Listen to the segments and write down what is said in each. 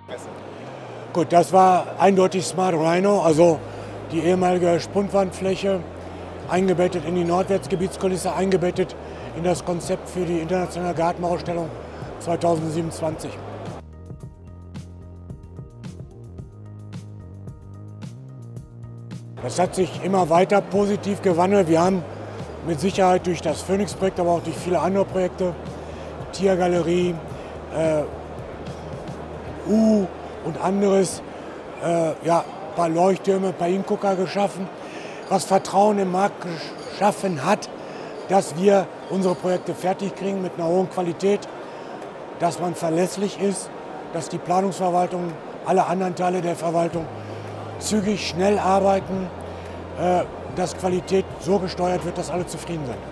Gut, das war eindeutig Smart Rhino, also die ehemalige Spundwandfläche, eingebettet in die Nordwärtsgebietskulisse, eingebettet in das Konzept für die internationale Gartenbauausstellung 2027. Das hat sich immer weiter positiv gewandelt. Wir haben mit Sicherheit durch das Phoenix-Projekt, aber auch durch viele andere Projekte, Tiergalerie, und anderes, ja, ein paar Leuchttürme, ein paar Hingucker geschaffen, was Vertrauen im Markt geschaffen hat, dass wir unsere Projekte fertig kriegen mit einer hohen Qualität, dass man verlässlich ist, dass die Planungsverwaltung, alle anderen Teile der Verwaltung zügig, schnell arbeiten, dass Qualität so gesteuert wird, dass alle zufrieden sind.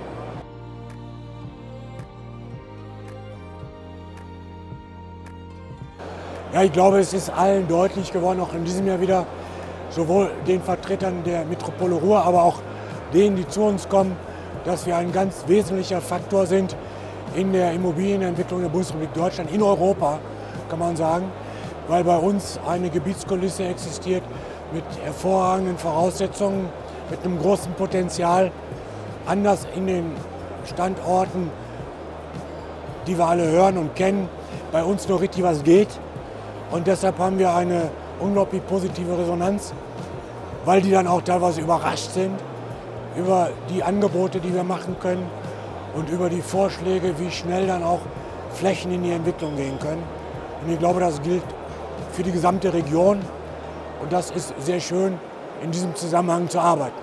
Ja, ich glaube, es ist allen deutlich geworden, auch in diesem Jahr wieder, sowohl den Vertretern der Metropole Ruhr, aber auch denen, die zu uns kommen, dass wir ein ganz wesentlicher Faktor sind in der Immobilienentwicklung der Bundesrepublik Deutschland, in Europa, kann man sagen, weil bei uns eine Gebietskulisse existiert mit hervorragenden Voraussetzungen, mit einem großen Potenzial, anders in den Standorten, die wir alle hören und kennen, bei uns noch richtig was geht. Und deshalb haben wir eine unglaublich positive Resonanz, weil die dann auch teilweise überrascht sind über die Angebote, die wir machen können und über die Vorschläge, wie schnell dann auch Flächen in die Entwicklung gehen können. Und ich glaube, das gilt für die gesamte Region und das ist sehr schön, in diesem Zusammenhang zu arbeiten.